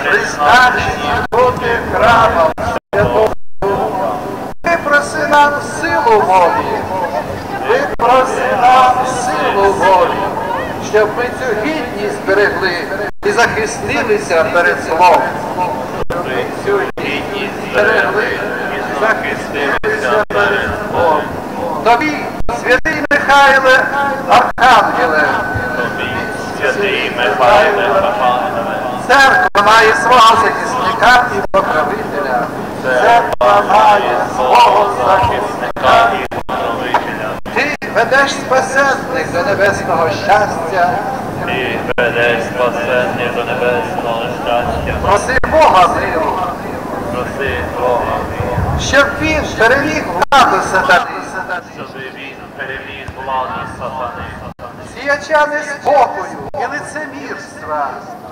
призначені бути храмом Святого Духа. Випроси нам силу волі, випроси нам силу волі, щоб ми цю гідність берегли і захистилися перед злом. Щоб ми цю гідність берегли і захистилися перед злом. Тобі, святий Михайле, Архангеле, Святий Михайле, Архангеле, церква має свого захисника і покровителя. Церква має свого захисника і покровителя. Ти ведеш спасенних до небесного щастя. Ти ведеш спасенних до небесного щастя. Проси Бога миру. Проси Бога миру. Щоб він переміг владу сатани. Щоб він переміг владу сатани. Сіяча неспокою і лицемірства.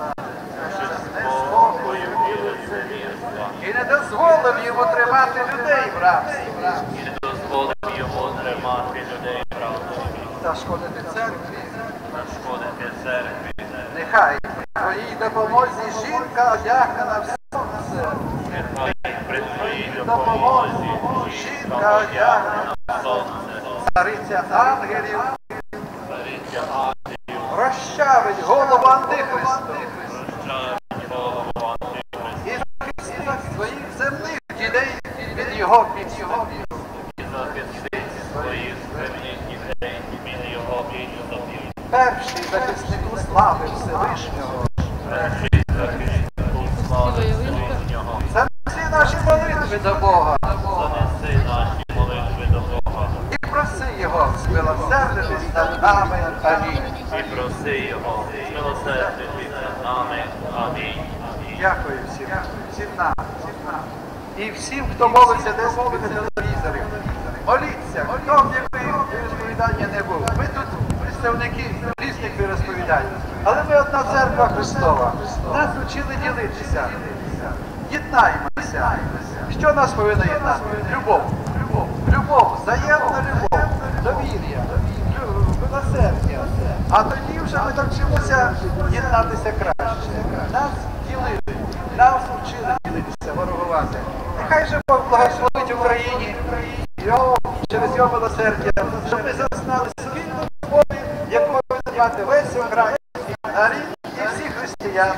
І не дозволив йому тримати людей в рабстві. І не дозволив йому тримати людей в рабстві. Зашкодити церкві. Зашкодити церкві. Нехай при твоїй допомозі жінка одягнена в сонце. Нехай при твоїй допомозі жінка одягнена в сонце. Цариця ангелів Цариця ангелів розчавить голову Антихристу. розчавить голову Антихриста. І захистить своїх земних дітей від його підступів. І захистить своїх земних дітей від його підступів. Перший захиснику слави Всевишнього. Перший захиснику слави Всевишнього. Занеси наші молитви до Бога. Занеси наші молитви до Бога. І проси його змилосердитись над нами. Амінь. І проси його змилосердитись над нами. Амінь. Дякую всім нам. І всім, хто молиться десь по телевізорі. Моліться, хто б якої віросповідання не був. Ми тут представники різних віросповідань. Але ми одна церква Христова. Нас вчили ділитися. Єднаймося. Що нас повинно єднати? Любов. Любов, взаємна любов, довір'я, милосердя. А тоді вже ми навчимося єднатися краще. Нас ділили, нас вчили ділитися, ворогувати. Нехай же Бог благословить Україні через його милосердя, щоб ми зазнали спільну любові, якою буде мати весь український народ і всі християни.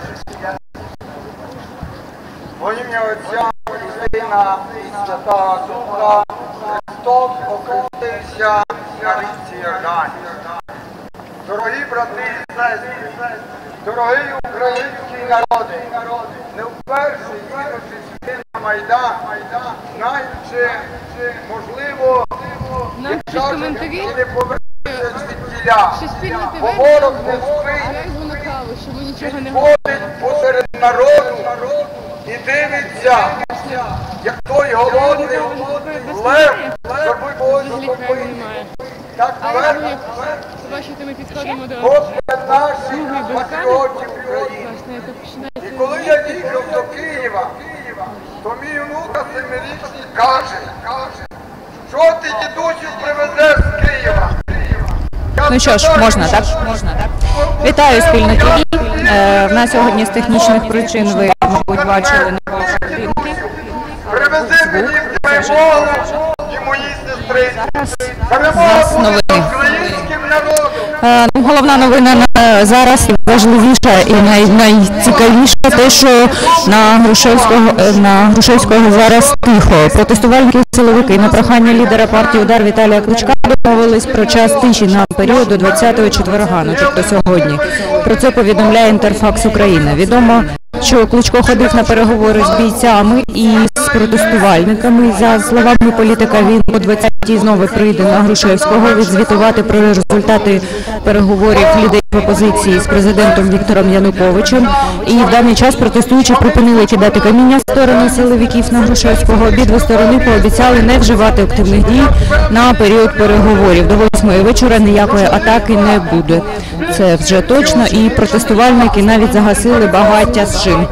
Во ім'я Отця і Сина і Святого Духа Христос охрестився на річці Йордані. Дорогі брати і сестри, дорогий український народи, не вперше їдучи сюди на Майдан, знаючи, можливо, якщо не повернуться звідтіля, бо ворог не спить, підходить посеред народу і дивиться, як той голодний лев, щоб ви когось захопити. Так твердо, Господь наші патріотів України. І коли я їхав до Києва, то мій внука 7-річний каже, що ти, дідусю, привезеш з Києва? Ну що ж, можна, так? Вітаю спільно ТВ. В нас сьогодні з технічних причин ви, мабуть, бачили не ваші картинки. Привези мені перемогу і мої сестриці. Перемогу над українським народом. Головна новина зараз і важливіша і найцікавіша те, що на Грушевського зараз тихо. Протестувальники силовики на прохання лідера партії «Удар» Віталія Кличка домовились про час тиші на період до 20-го четверга, ну тобто сьогодні. Про це повідомляє Інтерфакс Україна. Відомо, що Кличко ходив на переговори з бійцями і з протестувальниками. За словами політика, він о 20-й знову прийде на Грушевського відзвітувати про результати переговорів людей в опозиції з президентом Віктором Януковичем. І в даний час протестуючі припинили кидати каміння в сторону силовиків на Грушевського. Обидві сторони пообіцяли не вживати активних дій на період переговорів. До 8-ї вечора ніякої атаки не буде. Це вже точно. І протестувальники навіть загасили багаття з шин.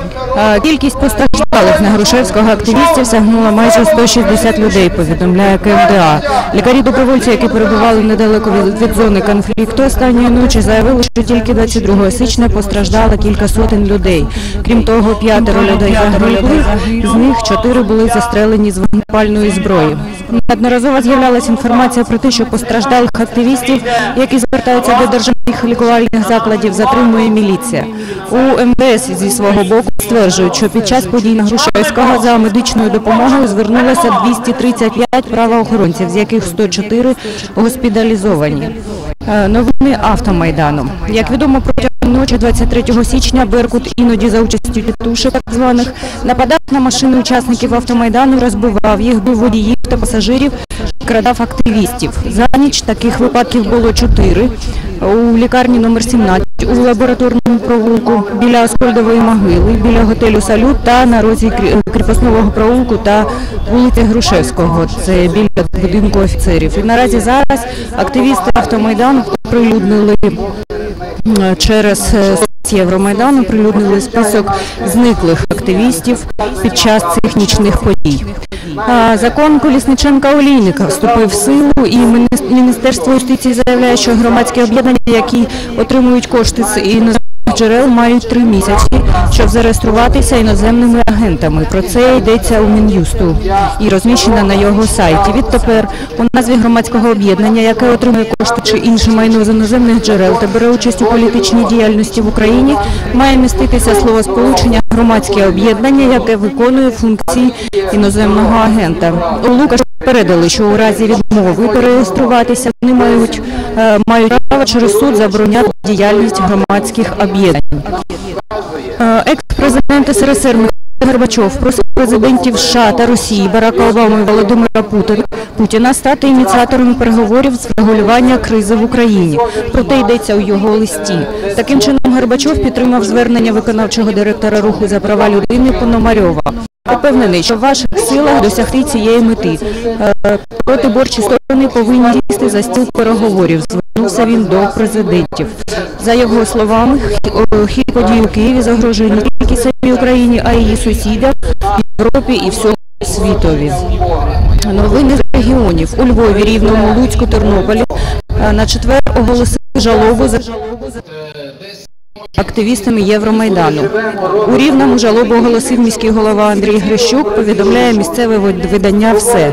Кількість постраждалих на Грушевського активістів сягнула майже 160 людей, повідомляє КМДА. МДА. Лікарі-добровольці, які перебували недалеко від зони конфлікту останньої ночі, заявили, що тільки 22 січня постраждало кілька сотень людей. Крім того, 5 людей загинули, з них 4 були застрелені з вогнепальної зброї. Неодноразово з'являлася інформація про те, що постраждалих активістів, які звертаються до державних лікувальних закладів, затримує міліція. У МВС зі свого боку стверджують, що під час подій на Грушевського за медичною допомогою звернулося 235 правоохоронців, з яких 104 госпіталізовані. Новини Автомайдану. Як відомо, протягом ночі 23 січня «Беркут» іноді за участю тітушек так званих нападав на машини учасників Автомайдану, розбивав їх, бив водіїв та пасажирів, крадав активістів. За ніч таких випадків було 4. У лікарні номер 17, у лабораторному провулку, біля Аскольдової могили, біля готелю «Салют» та на розі Кріпоснового провулку та вулиці Грушевського. Це біля будинку офіцерів. І наразі зараз активісти Автомайдану оприлюднили через Євромайдану список зниклих активістів під час цих нічних подій. Закон Колісниченка-Олійника вступив в силу, і Міністерство юстиції заявляє, що громадські об'єднання, які отримують кошти з іноземних джерел, мають 3 місяці, щоб зареєструватися іноземними агентами. Про це йдеться у Мін'юсту і розміщено на його сайті. Відтепер у назві громадського об'єднання, яке отримує кошти чи інше майно з іноземних джерел та бере участь у політичній діяльності в Україні, має міститися словосполучення «громадське об'єднання, яке виконує функції іноземного агента». У Лукаш передали, що у разі відмови перереєструватися вони мають право через суд забороняти діяльність громадських об'єднань. Екс-президент СРСР Михайло Горбачов просив президентів США та Росії Барака Обаму і Володимира Путіна стати ініціаторами переговорів з врегулювання кризи в Україні. Про те йдеться у його листі. Таким чином, Горбачов підтримав звернення виконавчого директора Руху за права людини Пономарьова. Упевнений, що в ваших силах досягти цієї мети. Протиборчі сторони повинні сісти за стіл переговорів, звернувся він до президентів. За його словами, хід подій у Києві загрожує не тільки самій Україні, а й її сусідам, Європі і всьому світові. Новини з регіонів. У Львові, Рівному, Луцьку, Тернополі на четвер оголосили жалобу за активістами Євромайдану. У Рівному жалобу оголосив міський голова Андрій Грищук, повідомляє місцеве видання «Все».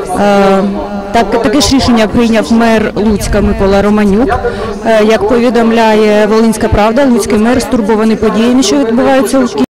Таке ж рішення прийняв мер Луцька Микола Романюк. Як повідомляє Волинська правда, луцький мер стурбований подіями, що відбуваються у Києві.